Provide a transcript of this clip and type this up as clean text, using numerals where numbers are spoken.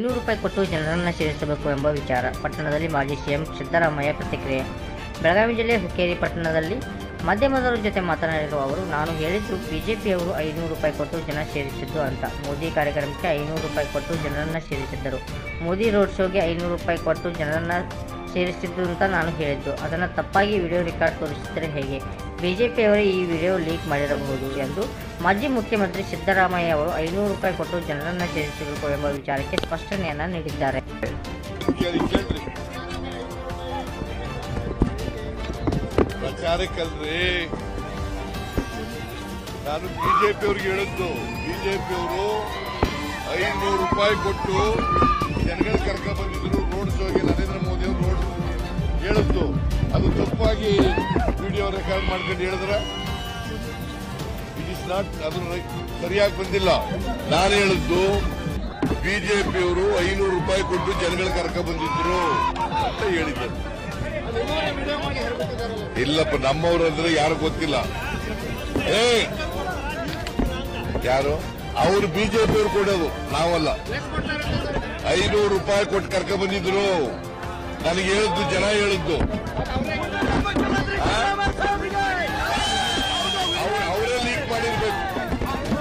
500 ರೂಪಾಯಿ ಕೊಟ್ಟು ಜನರನ್ನು ಸೇರಿಸಬೇಕು ಎಂಬ ವಿಚಾರ. ಪಟ್ಟಣದಲ್ಲಿ ಮಾಜಿ ಸಿಎಂ ಸಿದ್ದರಾಮಯ್ಯ ಪ್ರತಿಕ್ರಿಯೆ. ಬೆಳಗಾವಿ ಜಿಲ್ಲೆ ಹುಕ್ಕೇರಿ ಪಟ್ಟಣದಲ್ಲಿ ಮಾಧ್ಯಮದವರ ಜೊತೆ ಮಾತನಾಡಿರುವ ಅವರು, ನಾನು ಹೇಳಿದ್ದು ಬಿಜೆಪಿಯವರು 500 ರೂಪಾಯಿ ಕೊಟ್ಟು ಜನ ಸೇರಿಸಿದ್ದು ಅಂತ. ಮೋದಿ ಕಾರ್ಯಕ್ರಮಕ್ಕೆ 500 ರೂಪಾಯಿ ಕೊಟ್ಟು ಜನರನ್ನು ಸೇರಿಸಿದ್ದರು. ಮೋದಿ ರೋಡ್ ಶೋಗೆ 500 ರೂಪಾಯಿ ಕೊಟ್ಟು ಜನರನ್ನು ಸೇರಿಸಿದ್ದು ಅಂತ ನಾನು ಹೇಳಿದ್ದು. ಅದನ್ನು ತಪ್ಪಾಗಿ ವಿಡಿಯೋ ರೆಕಾರ್ಡ್ ತೋರಿಸಿದರೆ ಹೇಗೆ? ಬಿಜೆಪಿಯವರೇ ಈ ವಿಡಿಯೋ ಲೀಕ್ ಮಾಡಿರಬಹುದು ಎಂದು ಮಾಜಿ ಮುಖ್ಯಮಂತ್ರಿ ಸಿದ್ದರಾಮಯ್ಯ ಅವರು 500 ರೂಪಾಯಿ ಕೊಟ್ಟು ಜನರನ್ನು ಸೇರಿಸಬೇಕು ಎಂಬ ವಿಚಾರಕ್ಕೆ ಸ್ಪಷ್ಟನೆಯನ್ನು ನೀಡಿದ್ದಾರೆ. ಪ್ರಚಾರಕ್ಕಲ್ರಿ, ನಾನು ಬಿಜೆಪಿಯವ್ರಿಗೆ ಹೇಳಿದ್ದು, ಬಿಜೆಪಿಯವರು 500 ರೂಪಾಯಿ ಕೊಟ್ಟು ಜನಗಳ ಕರ್ಕ ಬಂದಿದ್ರು ರೋಡ್ ಶೋಗೆ. ನರೇಂದ್ರ ಮೋದಿ ಅವರು ರೋಡ್ ಹೇಳಿದ್ದು ಅದು ತಪ್ಪಾಗಿ ವಿಡಿಯೋ ರೆಕಾರ್ಡ್ ಮಾಡ್ಕೊಂಡು ಹೇಳಿದ್ರೆ ಇಟ್ ಇಸ್ ನಾಟ್, ಅದು ಸರಿಯಾಗಿ ಬಂದಿಲ್ಲ. ನಾನು ಹೇಳಿದ್ದು ಬಿಜೆಪಿಯವರು 500 ರೂಪಾಯಿ ಕೊಟ್ಟು ಜನಗಳ ಕರ್ಕ ಬಂದಿದ್ರು ಅಂತ ಹೇಳಿದ್ದರು. ಇಲ್ಲಪ್ಪ, ನಮ್ಮವ್ರು ಅಂದ್ರೆ ಯಾರು ಗೊತ್ತಿಲ್ಲ. ಯಾರು ಅವರು ಬಿಜೆಪಿಯವರು ಕೊಡೋದು, ನಾವಲ್ಲ. 500 ರೂಪಾಯಿ ಕೊಟ್ಟು ಕರ್ಕ ಬಂದಿದ್ರು. ನನಗೆ ಹೇಳಿದ್ದು, ಜನ ಹೇಳಿದ್ದು.